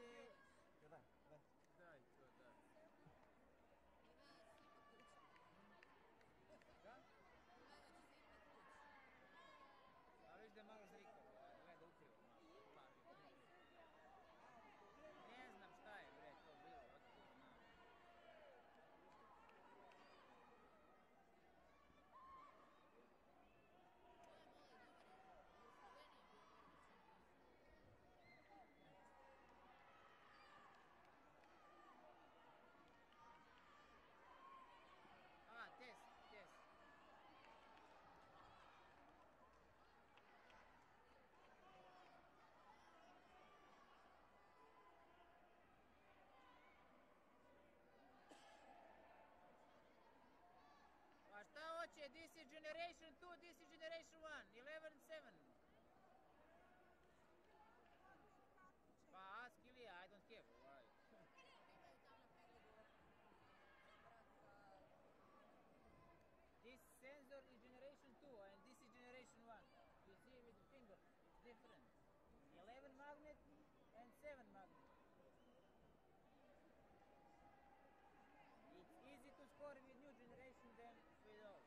ovdje... Daj. Daj to, da. Da? A viš da je malo zrikavo, gleda ukrivo malo, pažnje. Ne znam šta je bre to bilo, otkud znam. A, test. Pa šta hoće? This is generation 2, this is generation 1, 11-7. Pa ask Ilija, I don't care. This sensor is generation 2 and this is generation 1. You see with the finger, it's different. 11 magnet and 7 magnet. It's easy to score with new generation than with old.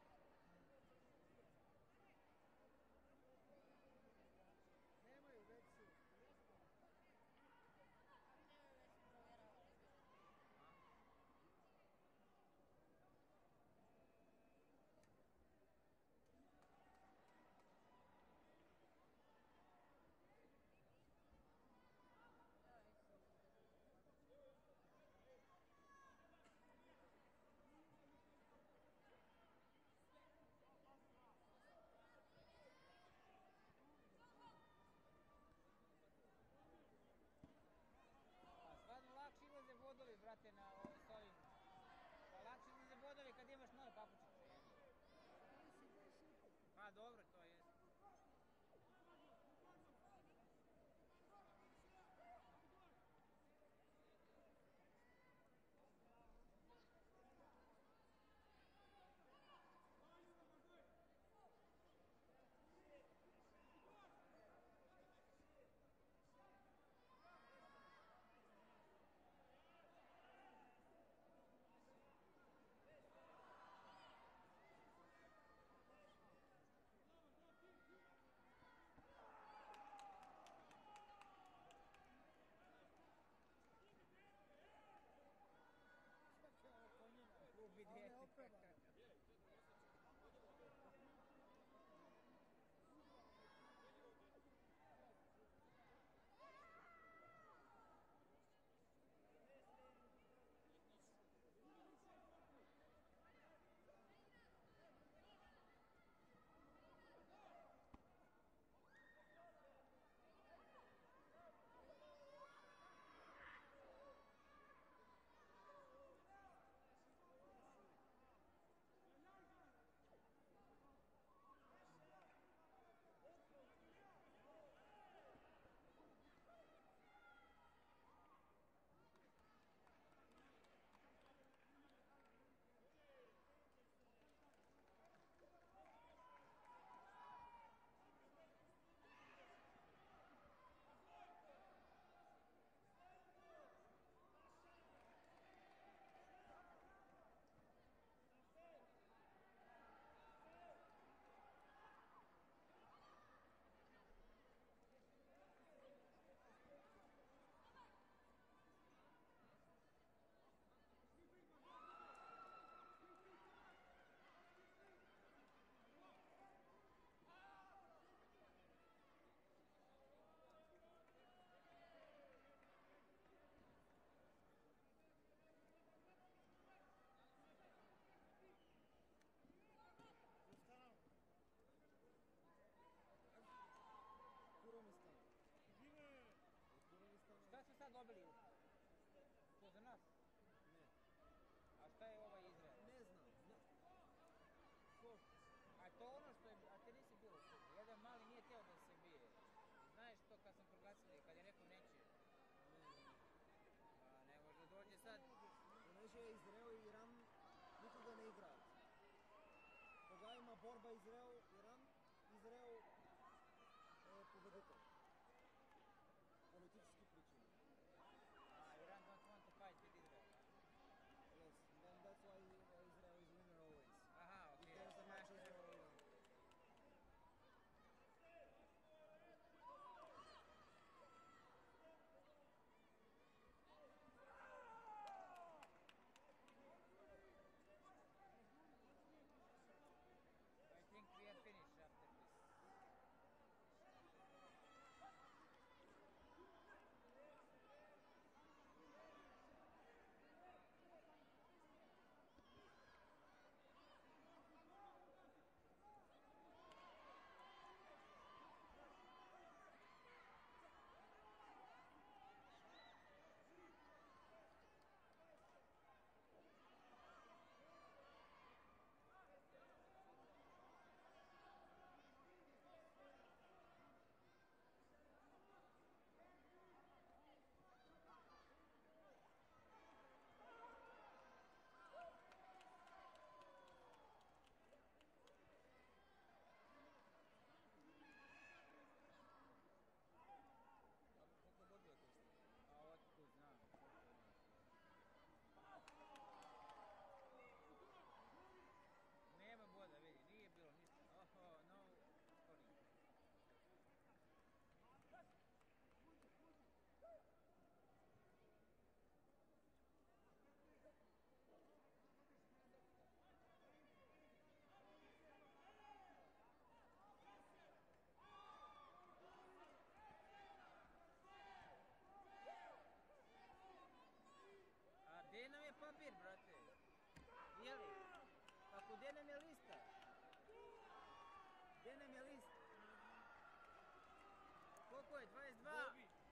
Nemaju već su. Stvarno lakše izlaze bodovi, brate, na s ovim. Pa lakše izlaze bodovi kad imaš nove papučice. Pa dobro, to je. Klubi djete. Šta su sad dobili? To za nas? Ne. A šta je ovaj Izrael? Ne znam. A to ono što je, a ti nisi bilo tu. Jedan mali nije teo da se bije. Znaš to kad sam proglasili, kad je rekao neće. Pa ne može da dođe sad. Понеже Израел и Иран никога не играят. Кога има борба Израел-Иран, Израел